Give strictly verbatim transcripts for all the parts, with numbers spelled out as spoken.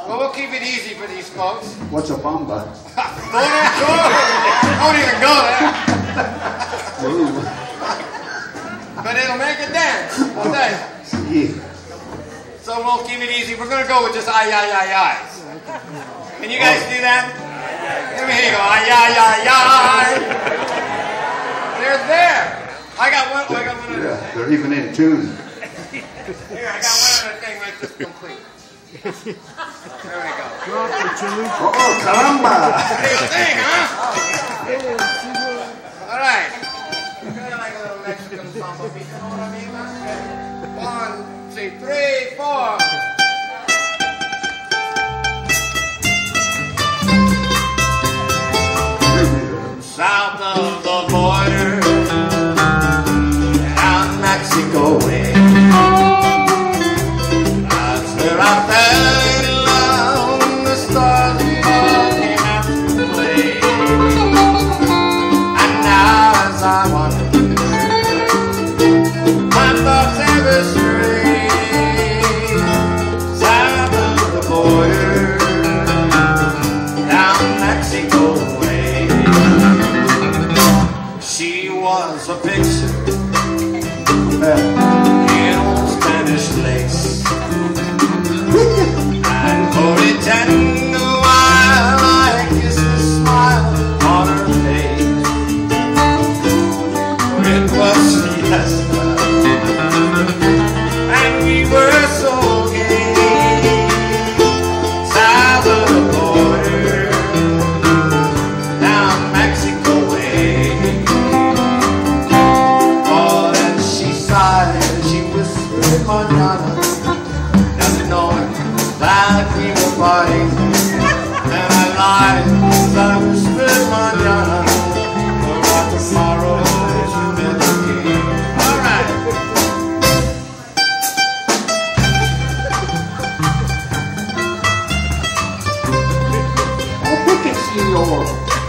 Well, we'll keep it easy for these folks. What's a bamba? Don't even go there. Don't even go there. But it'll make it dance. I'll tell you. Yeah. So we'll keep it easy. We're going to go with just ay, ay, ay, ay's. Can you guys do that? Let me hear you go. Ay, ay, ay, ay. They're there. I got one. Oh, I got one other Yeah, thing. they're even in tune. Here, I got one other thing like this complete. There we go. Oh, caramba! Big thing, huh? All right. Kind of like a little Mexican samba beat. You know what I mean, man? One, two, three, four. South of the border, down Mexico way. That's where I fell in love. The stars all came out to play. And now as I wander, my thoughts ever stray. South of the border, down Mexico way. She was a picture in old Spanish lace. And for a tender while I kissed the smile on her face. For it was fiesta, and we were so gay. South of the border, down Mexico way. Oh, and she sighed, she whispered, "Manana," nothing knowing that we were parting. And I lied, as I whispered, "Manana," for our tomorrow is never came. All right. Oh, look at senor.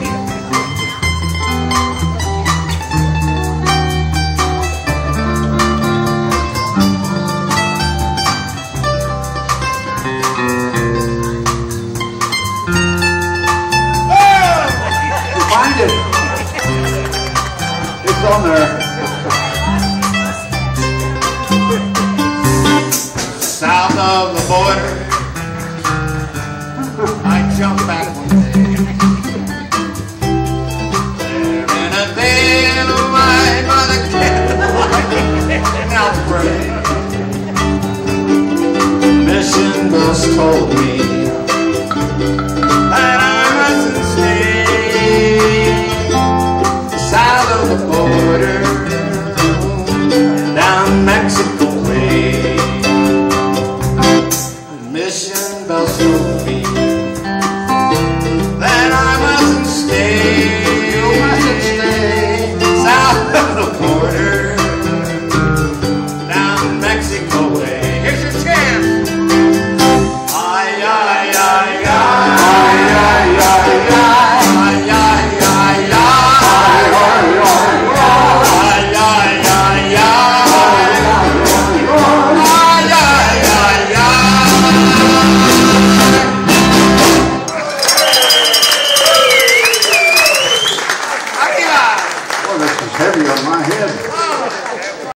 Find it. It's on there. South of the border, I jumped back one day. There in a veil of white by the candlelight, and I'll pray. Mission bus told me